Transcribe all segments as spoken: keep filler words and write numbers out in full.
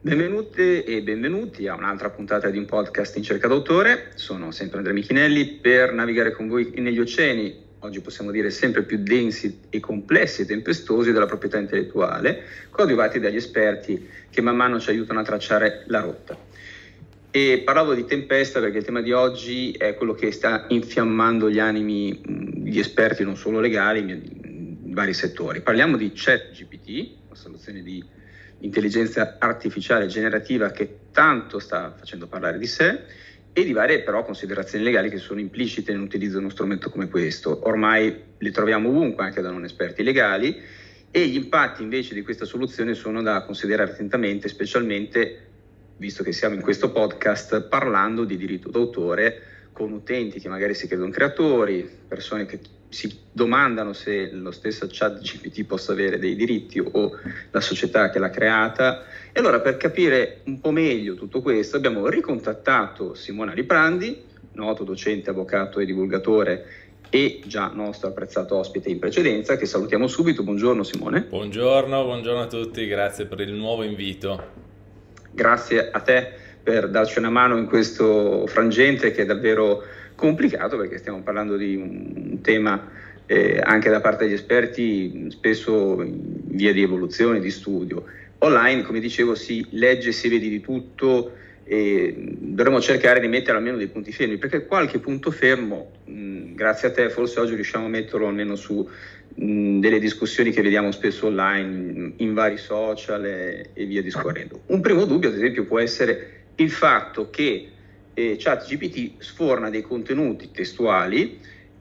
Benvenute e benvenuti a un'altra puntata di un podcast in cerca d'autore. Sono sempre Andrea Micchinelli per navigare con voi negli oceani, oggi possiamo dire sempre più densi e complessi e tempestosi della proprietà intellettuale, coadiuvati dagli esperti che man mano ci aiutano a tracciare la rotta. E parlavo di tempesta perché il tema di oggi è quello che sta infiammando gli animi di esperti non solo legali, in vari settori. Parliamo di ChatGPT, una soluzione di intelligenza artificiale generativa che tanto sta facendo parlare di sé, e di varie però considerazioni legali che sono implicite nell'utilizzo di uno strumento come questo. Ormai le troviamo ovunque, anche da non esperti legali, e gli impatti invece di questa soluzione sono da considerare attentamente, specialmente visto che siamo in questo podcast parlando di diritto d'autore con utenti che magari si credono creatori, persone che si domandano se lo stesso ChatGPT possa avere dei diritti o la società che l'ha creata. E allora, per capire un po' meglio tutto questo, abbiamo ricontattato Simone Liprandi, noto docente, avvocato e divulgatore e già nostro apprezzato ospite in precedenza, che salutiamo subito. Buongiorno Simone. Buongiorno, buongiorno a tutti, grazie per il nuovo invito. Grazie a te per darci una mano in questo frangente che è davvero complicato, perché stiamo parlando di un tema eh, anche da parte degli esperti spesso in via di evoluzione, di studio. Online, come dicevo, si legge, si vede di tutto e dovremmo cercare di mettere almeno dei punti fermi, perché qualche punto fermo, mh, grazie a te, forse oggi riusciamo a metterlo almeno su mh, delle discussioni che vediamo spesso online, in, in vari social e, e via discorrendo. Un primo dubbio, ad esempio, può essere il fatto che eh, ChatGPT sforna dei contenuti testuali,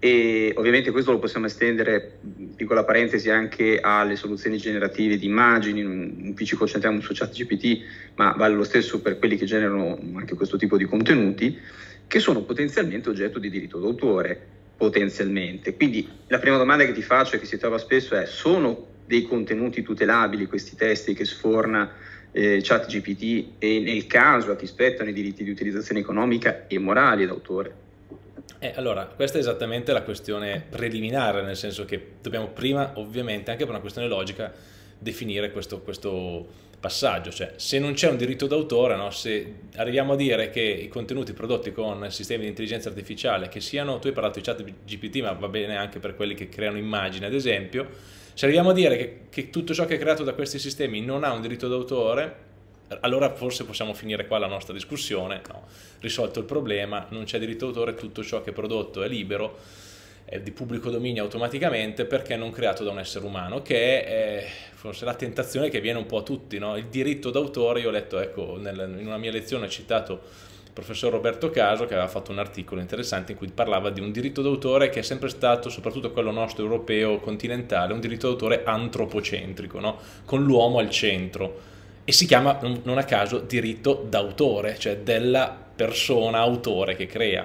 e ovviamente questo lo possiamo estendere, piccola parentesi, anche alle soluzioni generative di immagini. Non qui ci concentriamo su ChatGPT, ma vale lo stesso per quelli che generano anche questo tipo di contenuti, che sono potenzialmente oggetto di diritto d'autore, potenzialmente. Quindi la prima domanda che ti faccio e che si trova spesso è: sono dei contenuti tutelabili questi testi che sforna eh, ChatGPT, e nel caso a chi spettano i diritti di utilizzazione economica e morali d'autore? Eh, allora, questa è esattamente la questione preliminare, nel senso che dobbiamo prima, ovviamente, anche per una questione logica, definire questo, questo passaggio. Cioè, se non c'è un diritto d'autore, no? Se arriviamo a dire che i contenuti prodotti con sistemi di intelligenza artificiale, che siano, tu hai parlato di ChatGPT, ma va bene anche per quelli che creano immagini, ad esempio, se arriviamo a dire che, che tutto ciò che è creato da questi sistemi non ha un diritto d'autore, allora forse possiamo finire qua la nostra discussione. No, risolto il problema, non c'è diritto d'autore, tutto ciò che è prodotto è libero, è di pubblico dominio automaticamente, perché non creato da un essere umano, che è forse la tentazione che viene un po' a tutti, no? Il diritto d'autore, io ho letto, ecco, nel, in una mia lezione ho citato il professor Roberto Caso, che aveva fatto un articolo interessante in cui parlava di un diritto d'autore che è sempre stato, soprattutto quello nostro europeo continentale, un diritto d'autore antropocentrico, no? Con l'uomo al centro. E si chiama, non a caso, diritto d'autore, cioè della persona autore che crea.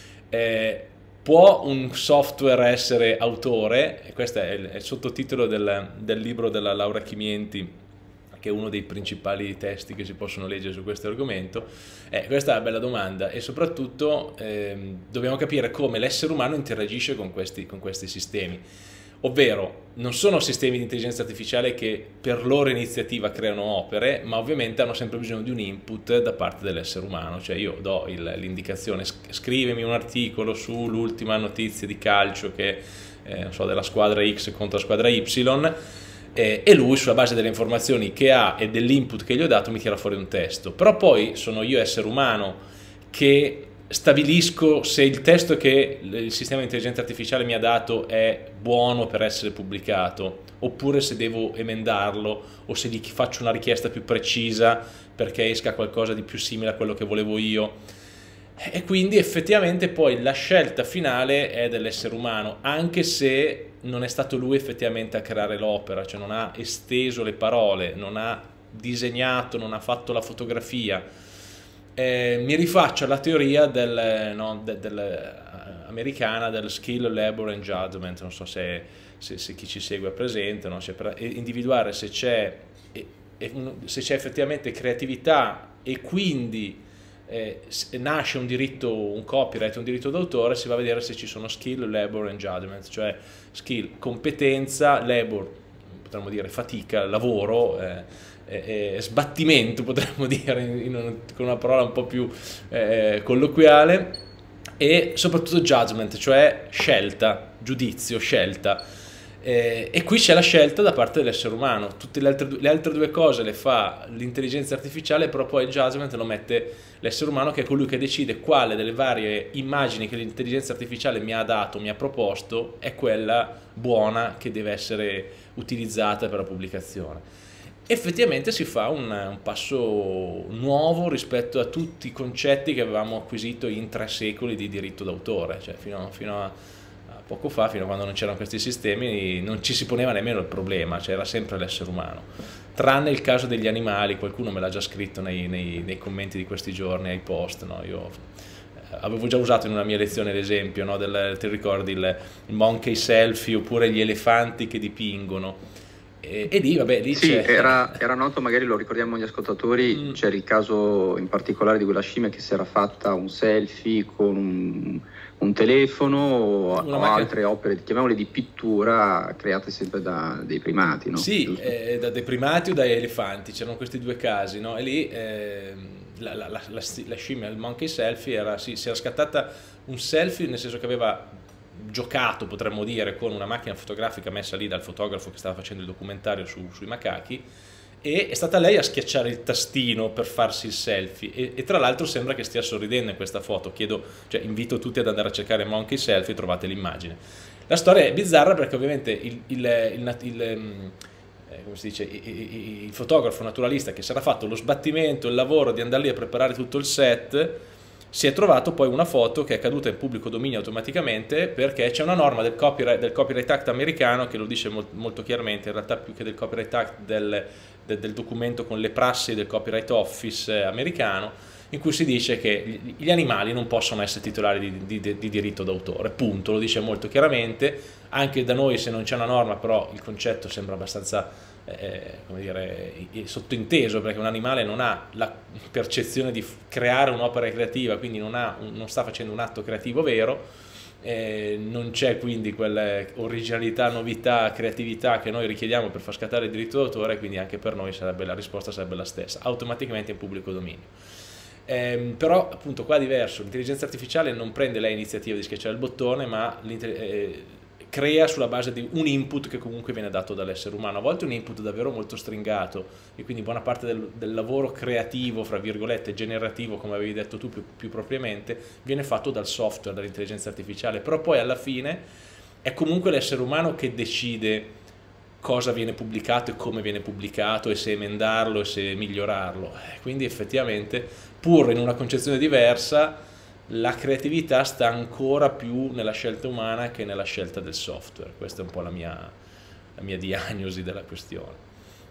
Eh, può un software essere autore? E questo è il, è il sottotitolo del, del libro della Laura Chimienti, che è uno dei principali testi che si possono leggere su questo argomento. Eh, questa è una bella domanda, e soprattutto eh, dobbiamo capire come l'essere umano interagisce con questi, con questi sistemi. Ovvero, non sono sistemi di intelligenza artificiale che per loro iniziativa creano opere, ma ovviamente hanno sempre bisogno di un input da parte dell'essere umano. Cioè io do l'indicazione: scrivimi un articolo sull'ultima notizia di calcio che, eh, non so, della squadra X contro la squadra Y, eh, e lui, sulla base delle informazioni che ha e dell'input che gli ho dato, mi tira fuori un testo. Però poi sono io, essere umano, che stabilisco se il testo che il sistema di intelligenza artificiale mi ha dato è buono per essere pubblicato, oppure se devo emendarlo, o se gli faccio una richiesta più precisa perché esca qualcosa di più simile a quello che volevo io. E quindi effettivamente poi la scelta finale è dell'essere umano, anche se non è stato lui effettivamente a creare l'opera, cioè non ha esteso le parole, non ha disegnato, non ha fatto la fotografia. Eh, mi rifaccio alla teoria del, no, del, del, uh, americana del skill, labor and judgment. Non so se, se, se chi ci segue è presente, no? Cioè, per individuare se c'è se c'è effettivamente creatività e quindi eh, nasce un diritto, un copyright, un diritto d'autore, si va a vedere se ci sono skill, labor and judgment. Cioè skill, competenza, labor, potremmo dire fatica, lavoro, eh, eh, sbattimento, potremmo dire, in, in un, con una parola un po' più eh, colloquiale, e soprattutto judgment, cioè scelta, giudizio, scelta. Eh, e qui c'è la scelta da parte dell'essere umano. Tutte le altre, le altre due cose le fa l'intelligenza artificiale, però poi il judgment lo mette l'essere umano, che è colui che decide quale delle varie immagini che l'intelligenza artificiale mi ha dato, mi ha proposto, è quella buona che deve essere utilizzata per la pubblicazione. Effettivamente si fa un, un passo nuovo rispetto a tutti i concetti che avevamo acquisito in tre secoli di diritto d'autore, cioè fino, fino a poco fa, fino a quando non c'erano questi sistemi, non ci si poneva nemmeno il problema, c'era sempre l'essere umano, tranne il caso degli animali. Qualcuno me l'ha già scritto nei, nei, nei commenti di questi giorni, ai post, no? Io avevo già usato in una mia lezione l'esempio, no? Del, ti ricordi il, il monkey selfie, oppure gli elefanti che dipingono, e, e lì, vabbè, lì sì, c'è... era, era noto, magari lo ricordiamo agli ascoltatori, mm. c'era il caso in particolare di quella scimmia che si era fatta un selfie con un, un telefono o, o altre opere, chiamiamole di pittura, create sempre da dei primati, no? Sì, eh, da dei primati o dai elefanti, c'erano questi due casi, no? E lì eh, la, la, la, la, la scimmia, il monkey selfie, era, sì, si era scattata un selfie, nel senso che aveva giocato, potremmo dire, con una macchina fotografica messa lì dal fotografo che stava facendo il documentario su, sui macachi, e è stata lei a schiacciare il tastino per farsi il selfie, e, e tra l'altro sembra che stia sorridendo in questa foto. Chiedo, cioè invito tutti ad andare a cercare monkey selfie, trovate l'immagine. La storia è bizzarra perché ovviamente il, il, il, il, il come si dice, il fotografo naturalista che si era fatto lo sbattimento, il lavoro di andare lì a preparare tutto il set, si è trovato poi una foto che è caduta in pubblico dominio automaticamente, perché c'è una norma del Copyright, del Copyright Act americano che lo dice molto, molto chiaramente, in realtà più che del Copyright Act, del, del, del documento con le prassi del Copyright Office americano, in cui si dice che gli animali non possono essere titolari di, di, di diritto d'autore, punto, lo dice molto chiaramente. Anche da noi, se non c'è una norma, però il concetto sembra abbastanza Eh, come dire, sottointeso, perché un animale non ha la percezione di creare un'opera creativa, quindi non, ha, non sta facendo un atto creativo vero, eh, non c'è quindi quella originalità, novità, creatività che noi richiediamo per far scattare il diritto d'autore, quindi anche per noi sarebbe, la risposta sarebbe la stessa, automaticamente in pubblico dominio. Eh, però appunto qua è diverso, l'intelligenza artificiale non prende lei l'iniziativa di schiacciare il bottone, ma eh, crea sulla base di un input che comunque viene dato dall'essere umano, a volte un input davvero molto stringato, e quindi buona parte del, del lavoro creativo, fra virgolette, generativo, come avevi detto tu più, più propriamente, viene fatto dal software, dall'intelligenza artificiale, però poi alla fine è comunque l'essere umano che decide cosa viene pubblicato e come viene pubblicato, e se emendarlo e se migliorarlo. Quindi effettivamente, pur in una concezione diversa, la creatività sta ancora più nella scelta umana che nella scelta del software. Questa è un po' la mia, la mia diagnosi della questione.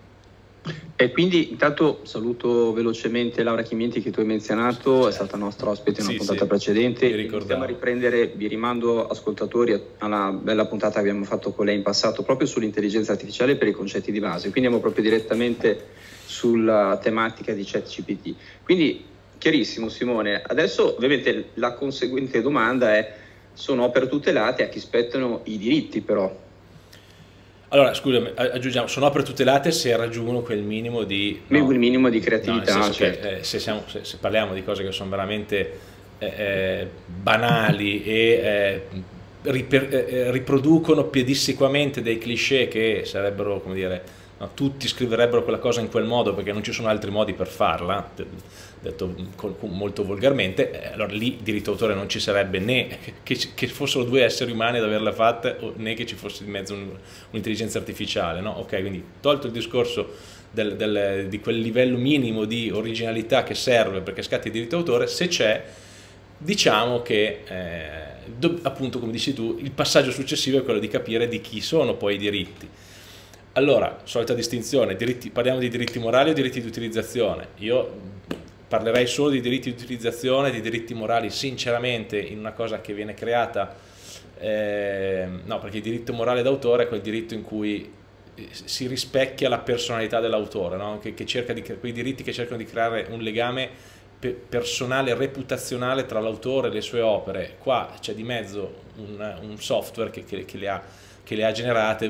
E quindi intanto saluto velocemente Laura Chimienti, che tu hai menzionato, certo. È stata nostra ospite in una sì, puntata sì, precedente. Iniziamo a riprendere, vi rimando ascoltatori alla bella puntata che abbiamo fatto con lei in passato proprio sull'intelligenza artificiale per i concetti di base, quindi andiamo proprio direttamente sulla tematica di ChatGPT. Quindi chiarissimo Simone, adesso ovviamente la conseguente domanda è: sono opere tutelate, a chi spettano i diritti però? Allora, scusami, aggiungiamo, sono opere tutelate se raggiungono quel minimo di... No, quel minimo di creatività, no, certo. Che, eh, se, siamo, se, se parliamo di cose che sono veramente eh, eh, banali e eh, riper, eh, riproducono pedissequamente dei cliché che sarebbero, come dire, no, tutti scriverebbero quella cosa in quel modo perché non ci sono altri modi per farla, detto molto volgarmente, allora lì diritto d'autore non ci sarebbe, né che, che fossero due esseri umani ad averla fatta, né che ci fosse in mezzo un'intelligenza artificiale, no? Ok, quindi tolto il discorso del, del, di quel livello minimo di originalità che serve perché scatti il diritto d'autore, se c'è, diciamo che eh, do, appunto, come dici tu, il passaggio successivo è quello di capire di chi sono poi i diritti. Allora, solita distinzione, diritti, parliamo di diritti morali o diritti di utilizzazione. Io parlerei solo di diritti di utilizzazione, di diritti morali sinceramente in una cosa che viene creata, eh, no, perché il diritto morale d'autore è quel diritto in cui si rispecchia la personalità dell'autore, no? che, che cerca di, quei diritti che cercano di creare un legame pe personale, reputazionale tra l'autore e le sue opere. Qua c'è di mezzo un, un software che, che, che, le ha, che le ha generate,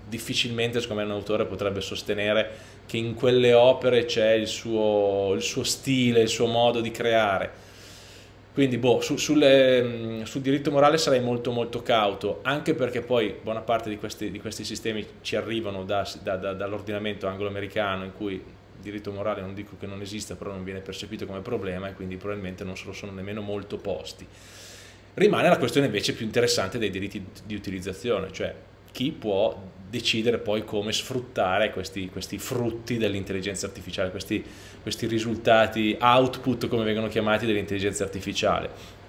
difficilmente secondo me un autore potrebbe sostenere che in quelle opere c'è il suo, il suo stile, il suo modo di creare. Quindi boh, su, sulle, sul diritto morale sarei molto molto cauto, anche perché poi buona parte di questi, di questi sistemi ci arrivano da, da, da, dall'ordinamento anglo-americano, in cui il diritto morale non dico che non esista, però non viene percepito come problema, e quindi probabilmente non se lo sono nemmeno molto posti. Rimane la questione invece più interessante dei diritti di utilizzazione, cioè chi può decidere poi come sfruttare questi, questi frutti dell'intelligenza artificiale, questi, questi risultati, output come vengono chiamati, dell'intelligenza artificiale.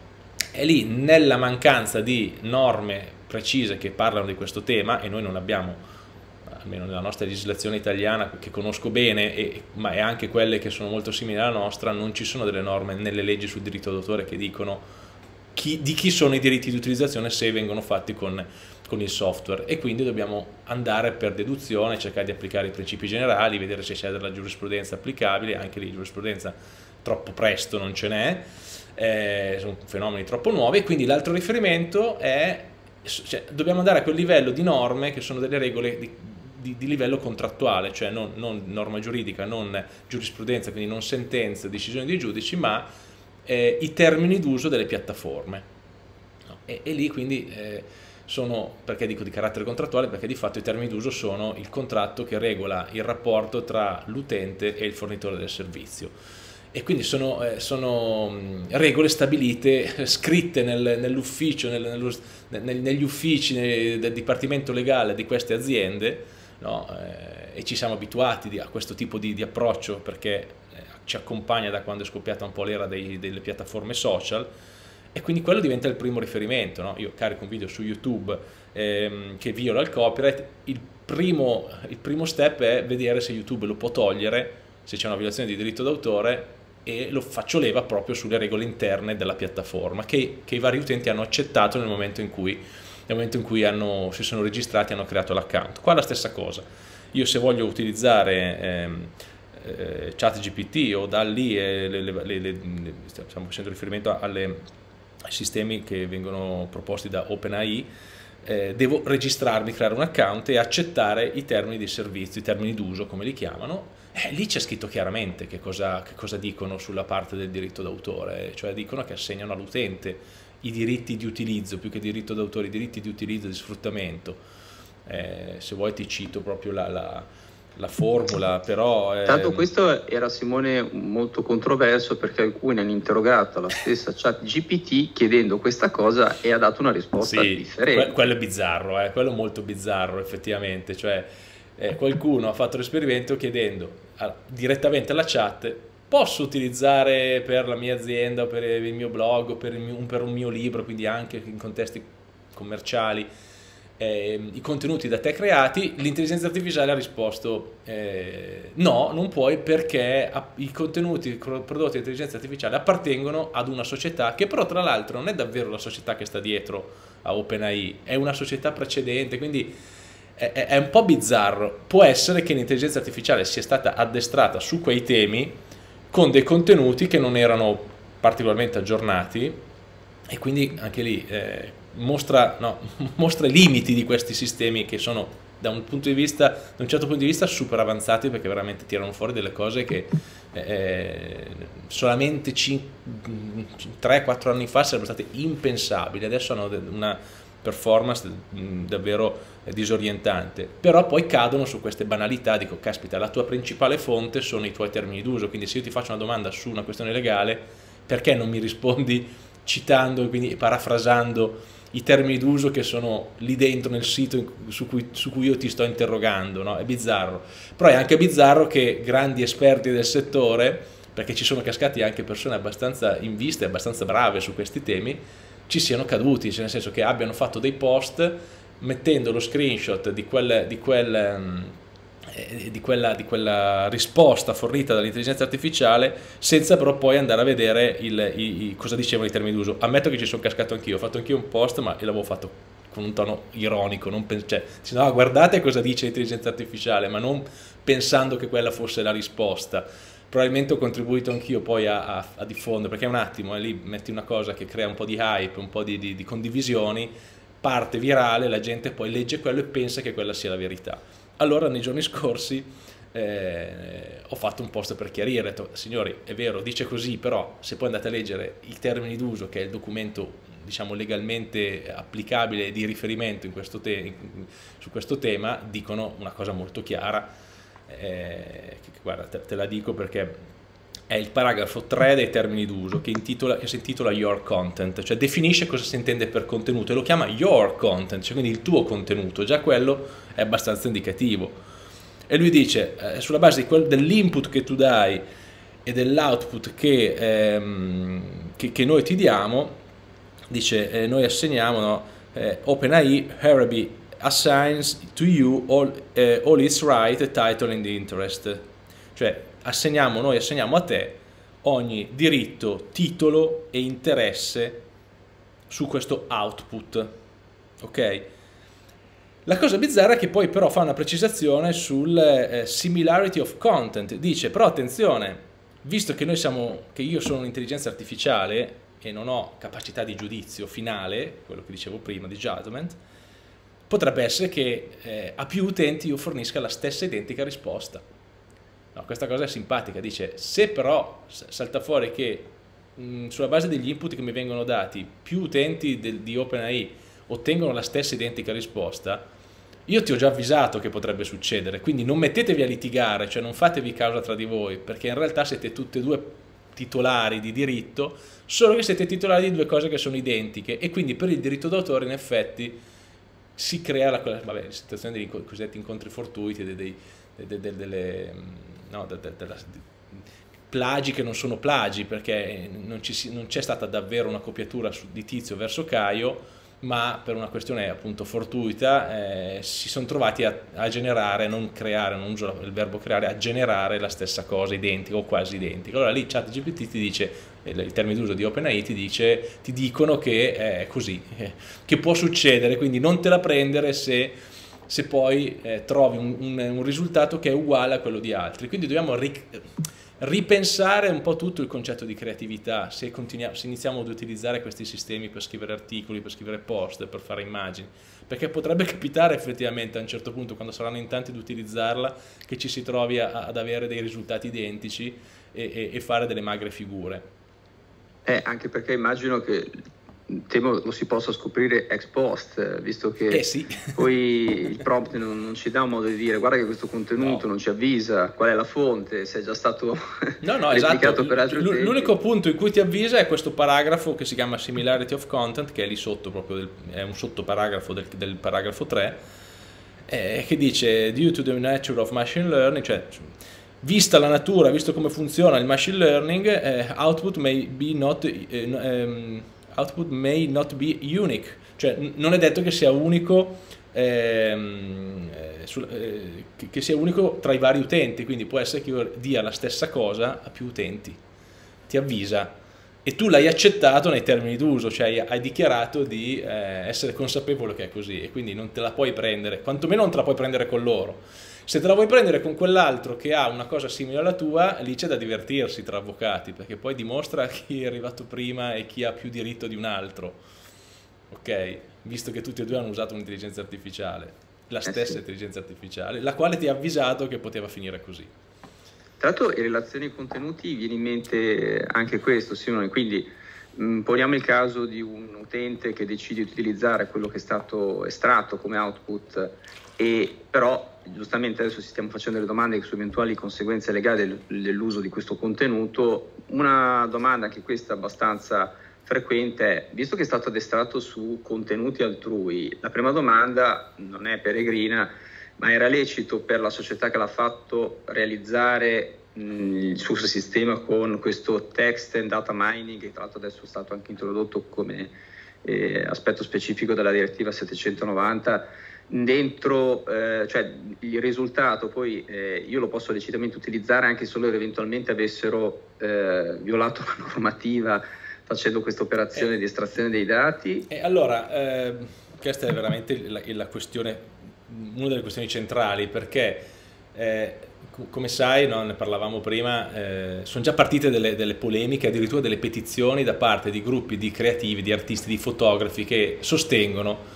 E lì, nella mancanza di norme precise che parlano di questo tema, e noi non abbiamo, almeno nella nostra legislazione italiana, che conosco bene, e, ma è anche quelle che sono molto simili alla nostra, non ci sono delle norme nelle leggi sul diritto d'autore che dicono chi, di chi sono i diritti di utilizzazione se vengono fatti con con il software, e quindi dobbiamo andare per deduzione, cercare di applicare i principi generali, vedere se c'è della giurisprudenza applicabile. Anche lì giurisprudenza troppo presto non ce n'è, eh, sono fenomeni troppo nuovi, e quindi l'altro riferimento è, cioè, dobbiamo andare a quel livello di norme che sono delle regole di, di, di livello contrattuale, cioè non, non norma giuridica, non giurisprudenza, quindi non sentenze, decisioni dei giudici, ma eh, i termini d'uso delle piattaforme, no? e, e lì quindi eh, sono, perché dico di carattere contrattuale, perché di fatto i termini d'uso sono il contratto che regola il rapporto tra l'utente e il fornitore del servizio, e quindi sono, eh, sono regole stabilite, scritte nel, nell'ufficio, nel, nello, nel, negli uffici nel, del dipartimento legale di queste aziende, no? eh, e ci siamo abituati di, a questo tipo di, di approccio, perché eh, ci accompagna da quando è scoppiata un po' l'era delle piattaforme social. E quindi quello diventa il primo riferimento, no? Io carico un video su YouTube ehm, che viola il copyright, il primo, il primo step è vedere se YouTube lo può togliere, se c'è una violazione di diritto d'autore, e lo faccio leva proprio sulle regole interne della piattaforma, che, che i vari utenti hanno accettato nel momento in cui, nel momento in cui hanno, si sono registrati e hanno creato l'account. Qua la stessa cosa, io se voglio utilizzare ehm, eh, ChatGPT o DALL-E, eh, le, le, le, le, stiamo facendo riferimento alle sistemi che vengono proposti da OpenAI, eh, devo registrarmi, creare un account e accettare i termini di servizio, i termini d'uso come li chiamano. Eh, lì c'è scritto chiaramente che cosa, che cosa dicono sulla parte del diritto d'autore, cioè dicono che assegnano all'utente i diritti di utilizzo, più che diritto d'autore, i diritti di utilizzo e di sfruttamento. Eh, se vuoi ti cito proprio la, la la formula, però... È... Tanto questo era, Simone, molto controverso, perché alcuni hanno interrogato la stessa ChatGPT chiedendo questa cosa e ha dato una risposta sì, differente. Quello è bizzarro, eh? Quello è molto bizzarro effettivamente, cioè eh, qualcuno ha fatto l'esperimento chiedendo a, direttamente alla chat: posso utilizzare per la mia azienda o per il mio blog o per, il mio, per un mio libro, quindi anche in contesti commerciali, Eh, i contenuti da te creati? L'intelligenza artificiale ha risposto eh, no, non puoi, perché i contenuti prodotti dall'intelligenza artificiale appartengono ad una società che però tra l'altro non è davvero la società che sta dietro a OpenAI, è una società precedente, quindi è, è un po' bizzarro. Può essere che l'intelligenza artificiale sia stata addestrata su quei temi con dei contenuti che non erano particolarmente aggiornati, e quindi anche lì eh, Mostra, no, mostra i limiti di questi sistemi, che sono da un punto di vista, da un certo punto di vista super avanzati, perché veramente tirano fuori delle cose che eh, solamente tre quattro anni fa sarebbero state impensabili. Adesso hanno una performance davvero disorientante, però poi cadono su queste banalità. Dico, caspita, la tua principale fonte sono i tuoi termini d'uso, quindi se io ti faccio una domanda su una questione legale, perché non mi rispondi citando, quindi parafrasando i termini d'uso che sono lì dentro nel sito su cui, su cui io ti sto interrogando, no? È bizzarro. Però è anche bizzarro che grandi esperti del settore, perché ci sono cascati anche persone abbastanza in vista e abbastanza brave su questi temi, ci siano caduti, cioè nel senso che abbiano fatto dei post mettendo lo screenshot di quel, di quel Di quella, di quella risposta fornita dall'intelligenza artificiale, senza però poi andare a vedere il, i, i, cosa dicevano i termini d'uso. Ammetto che ci sono cascato anch'io, ho fatto anch'io un post, ma l'avevo fatto con un tono ironico, non cioè, no, guardate cosa dice l'intelligenza artificiale, ma non pensando che quella fosse la risposta. Probabilmente ho contribuito anch'io poi a, a, a diffondere, perché un attimo, e lì metti una cosa che crea un po' di hype, un po' di, di, di condivisioni, parte virale, la gente poi legge quello e pensa che quella sia la verità. Allora nei giorni scorsi eh, ho fatto un post per chiarire, ho detto, signori, è vero, dice così, però se poi andate a leggere i termini d'uso, che è il documento diciamo legalmente applicabile di riferimento in questo te su questo tema, dicono una cosa molto chiara, eh, che, guarda, te, te la dico perché è il paragrafo tre dei termini d'uso che, che si intitola Your Content, cioè definisce cosa si intende per contenuto e lo chiama Your Content, cioè quindi il tuo contenuto, già quello è abbastanza indicativo. E lui dice, eh, sulla base dell'input che tu dai e dell'output che, ehm, che, che noi ti diamo, dice, eh, noi assegniamo, no, eh, OpenAI Araby assigns to you all, eh, all its right, title and interest, cioè assegniamo, noi assegniamo a te ogni diritto, titolo e interesse su questo output, ok? La cosa bizzarra è che poi però fa una precisazione sul eh, similarity of content, dice però attenzione, visto che noi siamo, che io sono un'intelligenza artificiale e non ho capacità di giudizio finale, quello che dicevo prima di judgment, potrebbe essere che eh, a più utenti io fornisca la stessa identica risposta. No, questa cosa è simpatica, dice, se però salta fuori che mh, sulla base degli input che mi vengono dati più utenti del, di OpenAI ottengono la stessa identica risposta, io ti ho già avvisato che potrebbe succedere, quindi non mettetevi a litigare, cioè non fatevi causa tra di voi, perché in realtà siete tutte e due titolari di diritto, solo che siete titolari di due cose che sono identiche e quindi per il diritto d'autore in effetti si crea la, vabbè, la situazione dei cosiddetti incontri fortuiti, dei, dei, dei, dei, delle, no, de, de, de, de, plagi che non sono plagi, perché non c'è stata davvero una copiatura su, di Tizio verso Caio, ma per una questione appunto fortuita eh, si sono trovati a, a generare, non creare, non uso il verbo creare, a generare la stessa cosa identica o quasi identica. Allora lì ChatGPT ti dice, il termine d'uso di OpenAI ti dice, ti dicono che è così, eh, che può succedere, quindi non te la prendere se, se poi eh, trovi un, un, un risultato che è uguale a quello di altri. Quindi dobbiamo ripensare un po' tutto il concetto di creatività, se, se iniziamo ad utilizzare questi sistemi per scrivere articoli, per scrivere post, per fare immagini, perché potrebbe capitare effettivamente a un certo punto, quando saranno in tanti ad utilizzarla, che ci si trovi a, ad avere dei risultati identici e, e, e fare delle magre figure. Eh, anche perché immagino che temo lo si possa scoprire ex post, visto che eh sì. poi il prompt non, non ci dà un modo di dire guarda che questo contenuto no. non ci avvisa qual è la fonte, se è già stato no, no, replicato esatto. per altri utenti. L'unico punto in cui ti avvisa è questo paragrafo che si chiama Similarity of Content, che è lì sotto, proprio del, è un sottoparagrafo del, del paragrafo tre, eh, che dice due to the nature of machine learning, cioè vista la natura, visto come funziona il machine learning, eh, output may be not eh, um, output may not be unique, cioè non è detto che sia unico ehm, eh, sul, eh, che, che sia unico tra i vari utenti, quindi può essere che io dia la stessa cosa a più utenti, ti avvisa e tu l'hai accettato nei termini d'uso, cioè hai dichiarato di eh, essere consapevole che è così e quindi non te la puoi prendere, quantomeno non te la puoi prendere con loro. Se te la vuoi prendere con quell'altro che ha una cosa simile alla tua, lì c'è da divertirsi tra avvocati, perché poi dimostra chi è arrivato prima e chi ha più diritto di un altro, ok? Visto che tutti e due hanno usato un'intelligenza artificiale, la stessa eh sì. intelligenza artificiale, la quale ti ha avvisato che poteva finire così. Tra l'altro in relazione ai contenuti viene in mente anche questo, Simone, quindi mh, poniamo il caso di un utente che decide di utilizzare quello che è stato estratto come output e però giustamente adesso ci stiamo facendo le domande su eventuali conseguenze legali del, dell'uso di questo contenuto. Una domanda che questa è abbastanza frequente è, visto che è stato addestrato su contenuti altrui, la prima domanda non è peregrina, ma era lecito per la società che l'ha fatto realizzare mh, il suo sistema con questo text and data mining, che tra l'altro adesso è stato anche introdotto come eh, aspetto specifico della direttiva settecentonovanta, dentro, eh, cioè il risultato poi eh, io lo posso legittimamente utilizzare anche solo se eventualmente avessero eh, violato la normativa facendo questa operazione eh, di estrazione dei dati. E allora, eh, questa è veramente la, la questione, una delle questioni centrali, perché eh, come sai, no, ne parlavamo prima, eh, sono già partite delle, delle polemiche, addirittura delle petizioni da parte di gruppi di creativi, di artisti, di fotografi che sostengono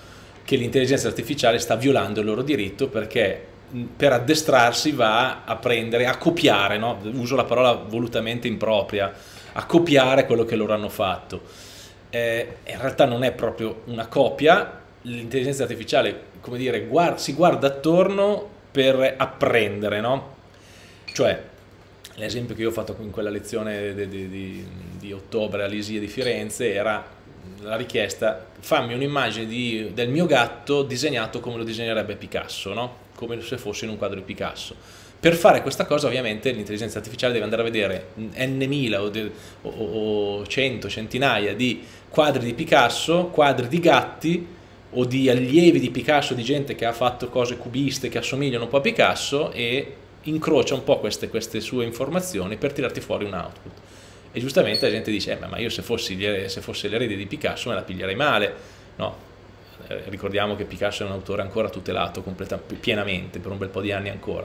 che l'intelligenza artificiale sta violando il loro diritto, perché per addestrarsi va a prendere, a copiare, no? Uso la parola volutamente impropria, a copiare quello che loro hanno fatto. Eh, in realtà non è proprio una copia, l'intelligenza artificiale, come dire, guarda, si guarda attorno per apprendere, no? Cioè, l'esempio che io ho fatto in quella lezione di, di, di, di ottobre all'I S I E di Firenze era la richiesta: fammi un'immagine di, del mio gatto disegnato come lo disegnerebbe Picasso, no? Come se fosse in un quadro di Picasso. Per fare questa cosa ovviamente l'intelligenza artificiale deve andare a vedere n mila o, de, o, o cento, centinaia di quadri di Picasso, quadri di gatti o di allievi di Picasso, di gente che ha fatto cose cubiste che assomigliano un po' a Picasso, e incrocia un po' queste, queste sue informazioni per tirarti fuori un output. E giustamente la gente dice: eh, ma io se fossi, se fossi l'erede di Picasso me la piglierei male, no? Eh, ricordiamo che Picasso è un autore ancora tutelato pienamente per un bel po' di anni ancora.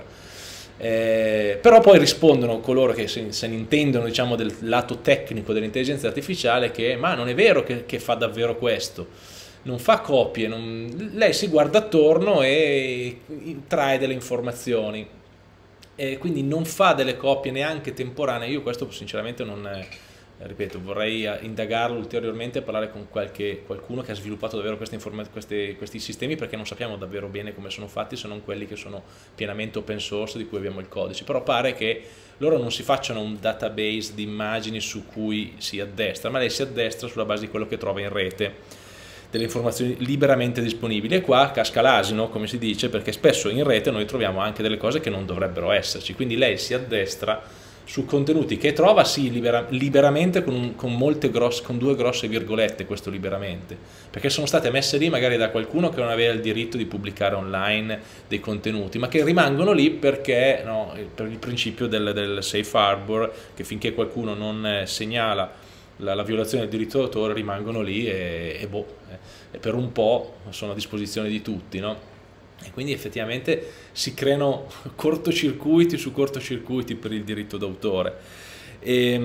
Eh, però poi rispondono coloro che se, se ne intendono, diciamo, del lato tecnico dell'intelligenza artificiale, che ma non è vero che, che fa davvero questo, non fa copie, non, lei si guarda attorno e trae delle informazioni, e quindi non fa delle copie neanche temporanee. Io questo sinceramente non, eh, ripeto, vorrei indagarlo ulteriormente e parlare con qualche, qualcuno che ha sviluppato davvero queste queste, questi sistemi, perché non sappiamo davvero bene come sono fatti, se non quelli che sono pienamente open source di cui abbiamo il codice. Però pare che loro non si facciano un database di immagini su cui si addestra, ma lei si addestra sulla base di quello che trova in rete, delle informazioni liberamente disponibili. E qua casca l'asino, come si dice, perché spesso in rete noi troviamo anche delle cose che non dovrebbero esserci, quindi lei si addestra su contenuti che trova sì libera, liberamente, con, un, con, molte grosse, con due grosse virgolette, questo liberamente, perché sono state messe lì magari da qualcuno che non aveva il diritto di pubblicare online dei contenuti, ma che rimangono lì perché, no, per il principio del, del safe harbor, che finché qualcuno non segnala La, la violazione del diritto d'autore rimangono lì e, e, boh, e per un po' sono a disposizione di tutti, no? E quindi effettivamente si creano cortocircuiti su cortocircuiti per il diritto d'autore. E,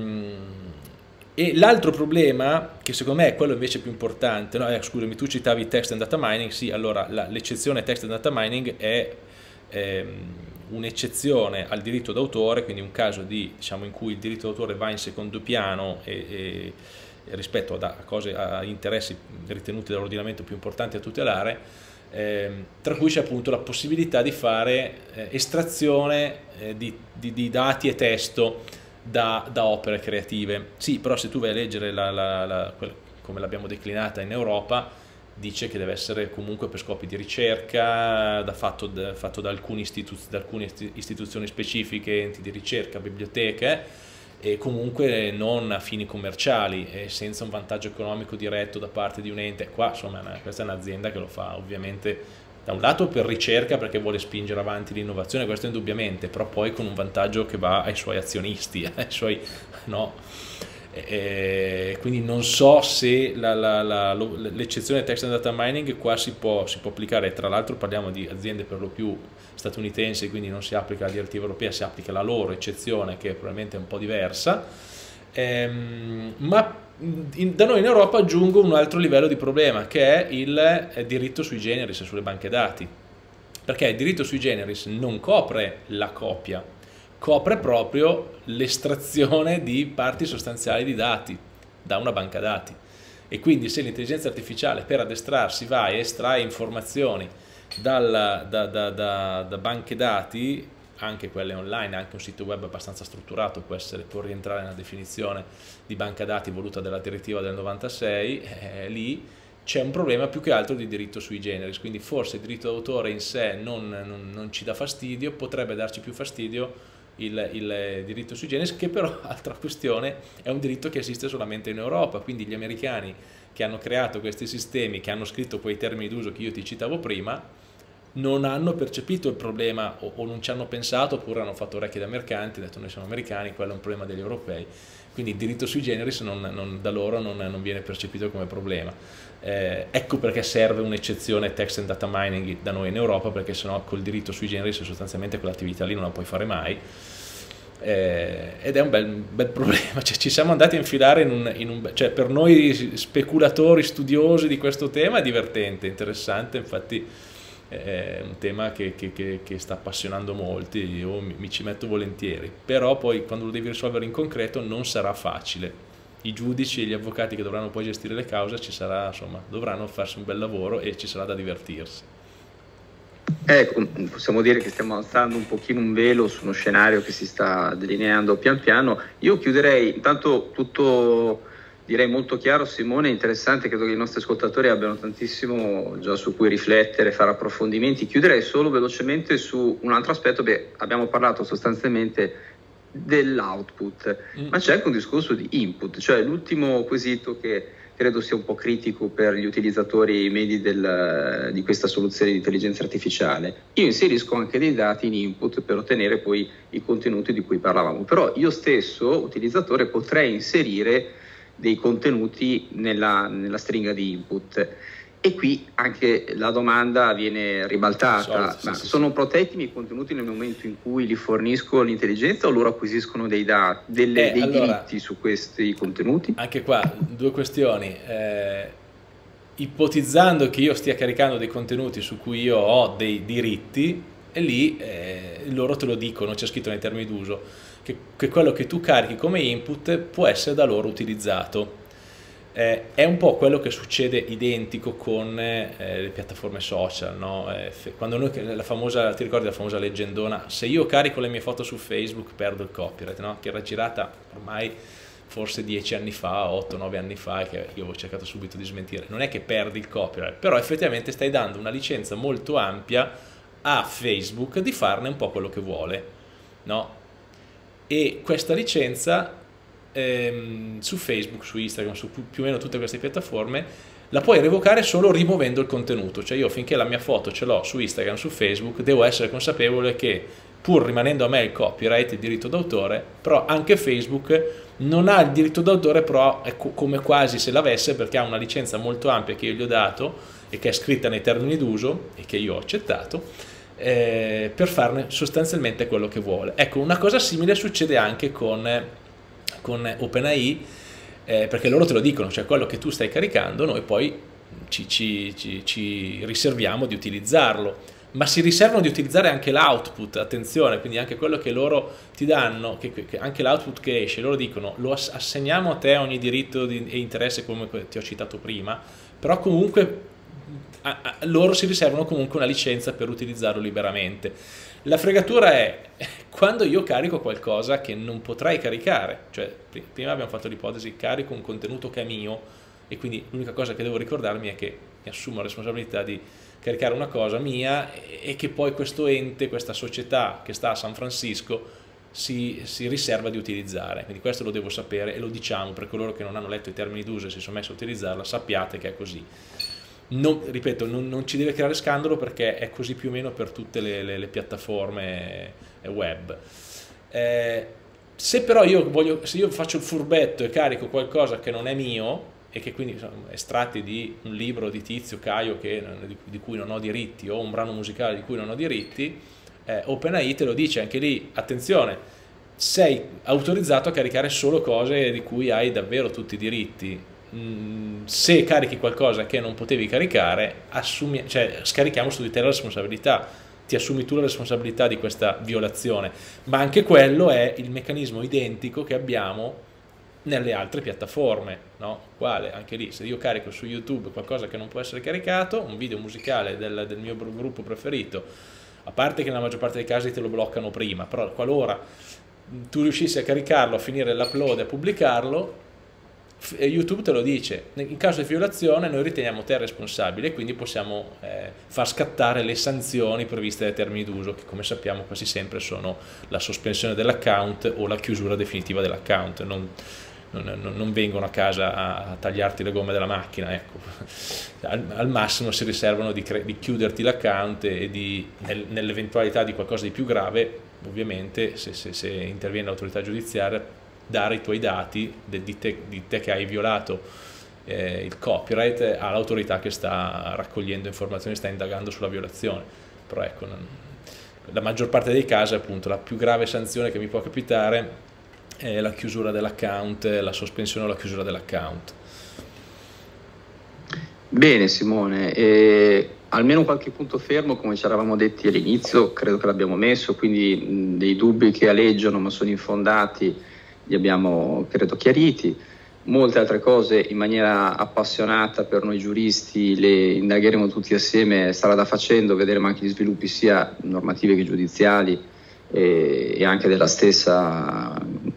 e l'altro problema, che secondo me è quello invece più importante, no? eh, scusami, tu citavi text and data mining. Sì, allora l'eccezione text and data mining è ehm, un'eccezione al diritto d'autore, quindi un caso di, diciamo, in cui il diritto d'autore va in secondo piano e, e, e rispetto a, a cose, a interessi ritenuti dall'ordinamento più importanti a tutelare, eh, tra cui c'è appunto la possibilità di fare eh, estrazione eh, di, di, di dati e testo da, da opere creative. Sì, però se tu vai a leggere la, la, la, quella, come l'abbiamo declinata in Europa, dice che deve essere comunque per scopi di ricerca, da fatto, da, fatto da, alcuni istitu, da alcune istituzioni specifiche, enti di ricerca, biblioteche, e comunque non a fini commerciali e senza un vantaggio economico diretto da parte di un ente. Qua insomma questa è un'azienda che lo fa ovviamente da un lato per ricerca, perché vuole spingere avanti l'innovazione, questo indubbiamente, però poi con un vantaggio che va ai suoi azionisti, ai suoi, no? E quindi non so se l'eccezione text and data mining qua si può, si può applicare. Tra l'altro parliamo di aziende per lo più statunitensi, quindi non si applica la direttiva europea, si applica la loro eccezione, che probabilmente è un po' diversa, ehm, ma in, da noi in Europa aggiungo un altro livello di problema, che è il diritto sui generis sulle banche dati, perché il diritto sui generis non copre la copia, copre proprio l'estrazione di parti sostanziali di dati da una banca dati. E quindi se l'intelligenza artificiale per addestrarsi va e estrae informazioni dal, da, da, da, da banche dati, anche quelle online, anche un sito web abbastanza strutturato può, essere, può rientrare nella definizione di banca dati voluta dalla direttiva del novantasei, eh, lì c'è un problema più che altro di diritto sui generis. Quindi forse il diritto d'autore in sé non, non, non ci dà fastidio, potrebbe darci più fastidio Il, il diritto sui generis, che però, altra questione, è un diritto che esiste solamente in Europa, quindi gli americani che hanno creato questi sistemi, che hanno scritto quei termini d'uso che io ti citavo prima, non hanno percepito il problema o, o non ci hanno pensato, oppure hanno fatto orecchie da mercanti, hanno detto noi siamo americani, quello è un problema degli europei, quindi il diritto sui generis non, non, da loro non, non viene percepito come problema. Eh, ecco perché serve un'eccezione text and data mining da noi in Europa, perché sennò col diritto sui generis sostanzialmente quell'attività lì non la puoi fare mai. Eh, ed è un bel, bel problema, cioè, ci siamo andati a infilare in un, in un cioè, per noi speculatori studiosi di questo tema è divertente, interessante, infatti è un tema che, che, che, che sta appassionando molti, io mi, mi ci metto volentieri, però poi quando lo devi risolvere in concreto non sarà facile. I giudici e gli avvocati che dovranno poi gestire le cause ci sarà, insomma, dovranno farsi un bel lavoro e ci sarà da divertirsi. Ecco, possiamo dire che stiamo alzando un pochino un velo su uno scenario che si sta delineando pian piano. Io chiuderei, intanto tutto direi molto chiaro, Simone, interessante, credo che i nostri ascoltatori abbiano tantissimo già su cui riflettere, fare approfondimenti. Chiuderei solo velocemente su un altro aspetto. Beh, abbiamo parlato sostanzialmente dell'output, mm. ma c'è anche un discorso di input, cioè l'ultimo quesito che credo sia un po' critico per gli utilizzatori medi del, di questa soluzione di intelligenza artificiale. Io inserisco anche dei dati in input per ottenere poi i contenuti di cui parlavamo, però io stesso, utilizzatore, potrei inserire dei contenuti nella, nella stringa di input. E qui anche la domanda viene ribaltata: sì, sì, ma sì, sono sì. protetti i miei contenuti nel momento in cui li fornisco all'intelligenza o loro acquisiscono dei, dati, delle, eh, dei allora, diritti su questi contenuti? Anche qua due questioni. Eh, ipotizzando che io stia caricando dei contenuti su cui io ho dei diritti, e lì eh, loro te lo dicono, c'è scritto nei termini d'uso, che, che quello che tu carichi come input può essere da loro utilizzato. Eh, è un po' quello che succede identico con eh, le piattaforme social, no? Eh, quando noi, la famosa, ti ricordi la famosa leggendona, se io carico le mie foto su Facebook perdo il copyright, no? Che era girata ormai forse dieci anni fa, otto nove anni fa, e che io avevo cercato subito di smentire. Non è che perdi il copyright, però effettivamente stai dando una licenza molto ampia a Facebook di farne un po' quello che vuole, no? E questa licenza su Facebook, su Instagram, su più o meno tutte queste piattaforme, la puoi revocare solo rimuovendo il contenuto. Cioè io finché la mia foto ce l'ho su Instagram, su Facebook, devo essere consapevole che pur rimanendo a me il copyright, il diritto d'autore, però anche Facebook non ha il diritto d'autore, però è co come quasi se l'avesse, perché ha una licenza molto ampia che io gli ho dato e che è scritta nei termini d'uso e che io ho accettato, eh, per farne sostanzialmente quello che vuole. Ecco, una cosa simile succede anche con con OpenAI, eh, perché loro te lo dicono, cioè quello che tu stai caricando noi poi ci, ci, ci, ci riserviamo di utilizzarlo, ma si riservano di utilizzare anche l'output, attenzione, quindi anche quello che loro ti danno, che, che anche l'output che esce, loro dicono lo assegniamo a te ogni diritto di, e interesse come ti ho citato prima, però comunque a, a, loro si riservano comunque una licenza per utilizzarlo liberamente. La fregatura è quando io carico qualcosa che non potrai caricare, cioè prima abbiamo fatto l'ipotesi carico un contenuto che è mio e quindi l'unica cosa che devo ricordarmi è che mi assumo la responsabilità di caricare una cosa mia e che poi questo ente, questa società che sta a San Francisco si, si riserva di utilizzare, quindi questo lo devo sapere e lo diciamo per coloro che non hanno letto i termini d'uso e si sono messi a utilizzarla, sappiate che è così. Non, ripeto, non, non ci deve creare scandalo perché è così più o meno per tutte le, le, le piattaforme web. Eh, se però io, voglio, se io faccio il furbetto e carico qualcosa che non è mio e che quindi sono estratti di un libro di Tizio Caio che, di, di cui non ho diritti o un brano musicale di cui non ho diritti, eh, OpenAI te lo dice anche lì, attenzione, sei autorizzato a caricare solo cose di cui hai davvero tutti i diritti. Se carichi qualcosa che non potevi caricare, assumi, cioè, scarichiamo su di te la responsabilità, ti assumi tu la responsabilità di questa violazione, ma anche quello è il meccanismo identico che abbiamo nelle altre piattaforme, no? Quale? Anche lì, se io carico su YouTube qualcosa che non può essere caricato, un video musicale del, del mio gruppo preferito, a parte che nella maggior parte dei casi te lo bloccano prima, però qualora tu riuscissi a caricarlo, a finire l'upload e a pubblicarlo, YouTube te lo dice, in caso di violazione noi riteniamo te responsabile e quindi possiamo eh, far scattare le sanzioni previste dai termini d'uso, che come sappiamo quasi sempre sono la sospensione dell'account o la chiusura definitiva dell'account, non, non, non vengono a casa a, a tagliarti le gomme della macchina, ecco. al, al massimo si riservano di, di chiuderti l'account e di, nel, nell'eventualità di qualcosa di più grave, ovviamente se, se, se interviene l'autorità giudiziaria, dare i tuoi dati di te, di te che hai violato eh, il copyright all'autorità che sta raccogliendo informazioni, sta indagando sulla violazione. Però ecco, non, la maggior parte dei casi appunto la più grave sanzione che mi può capitare è la chiusura dell'account, la sospensione o la chiusura dell'account. Bene Simone, e almeno qualche punto fermo, come ci eravamo detti all'inizio, credo che l'abbiamo messo, quindi mh, dei dubbi che aleggiano ma sono infondati li abbiamo credo chiariti. Molte altre cose in maniera appassionata per noi giuristi le indagheremo tutti assieme, strada facendo, vedremo anche gli sviluppi sia normativi che giudiziali e, e anche della stessa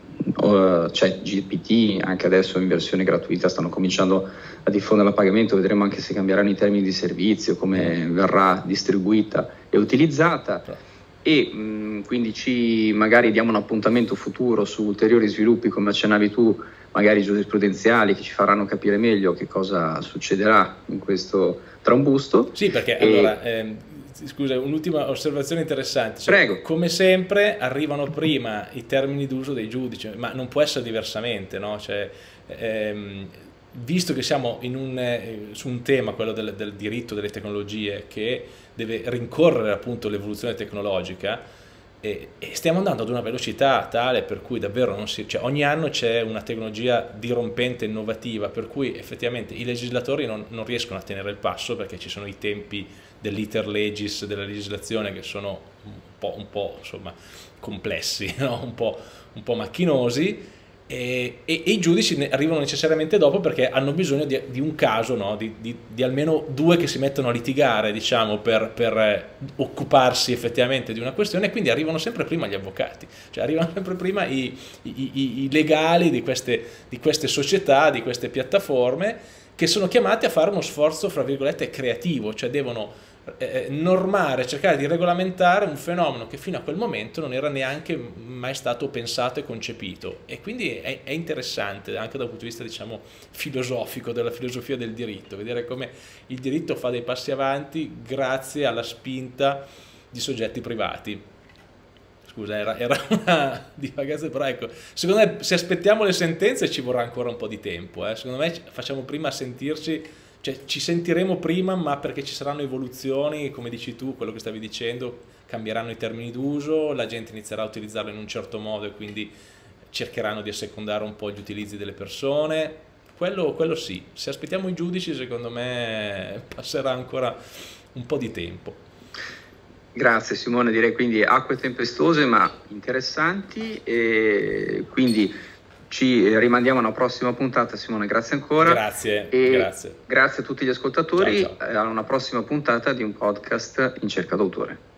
uh, cioè G P T, anche adesso in versione gratuita stanno cominciando a diffondere a pagamento, vedremo anche se cambieranno i termini di servizio, come verrà distribuita e utilizzata. E mh, quindi ci magari diamo un appuntamento futuro su ulteriori sviluppi, come accennavi tu, magari giurisprudenziali, che ci faranno capire meglio che cosa succederà in questo trambusto. Sì, perché e... allora ehm, scusa, un'ultima osservazione interessante, cioè, Prego. Come sempre arrivano prima i termini d'uso dei giudici, ma non può essere diversamente, no? Cioè, ehm, visto che siamo in un, eh, su un tema, quello del, del diritto delle tecnologie, che deve rincorrere appunto l'evoluzione tecnologica, e, e stiamo andando ad una velocità tale per cui davvero non si, cioè ogni anno c'è una tecnologia dirompente, innovativa, per cui effettivamente i legislatori non, non riescono a tenere il passo, perché ci sono i tempi dell'iter legis, della legislazione, che sono un po', un po' insomma complessi, no? un po', un po' macchinosi. E, e, e i giudici ne arrivano necessariamente dopo, perché hanno bisogno di, di un caso, no? di, di, di almeno due che si mettono a litigare, diciamo, per, per eh, occuparsi effettivamente di una questione, e quindi arrivano sempre prima gli avvocati, cioè arrivano sempre prima i, i, i, i legali di queste, di queste società, di queste piattaforme, che sono chiamati a fare uno sforzo, fra virgolette, creativo, cioè devono Eh, normare, cercare di regolamentare un fenomeno che fino a quel momento non era neanche mai stato pensato e concepito, e quindi è, è interessante anche dal punto di vista, diciamo, filosofico, della filosofia del diritto, vedere come il diritto fa dei passi avanti grazie alla spinta di soggetti privati. Scusa, era, era una divagazione, però ecco, secondo me se aspettiamo le sentenze ci vorrà ancora un po' di tempo, eh. Secondo me facciamo prima a sentirci. Cioè, ci sentiremo prima, ma perché ci saranno evoluzioni, come dici tu, quello che stavi dicendo, cambieranno i termini d'uso, la gente inizierà a utilizzarlo in un certo modo e quindi cercheranno di assecondare un po' gli utilizzi delle persone. Quello, quello sì, se aspettiamo i giudici secondo me passerà ancora un po' di tempo. Grazie Simone, direi quindi acque tempestose ma interessanti, e quindi ci rimandiamo a una prossima puntata. Simone, grazie ancora. Grazie, e grazie. Grazie a tutti gli ascoltatori, ciao, ciao. A una prossima puntata di un podcast in cerca d'autore.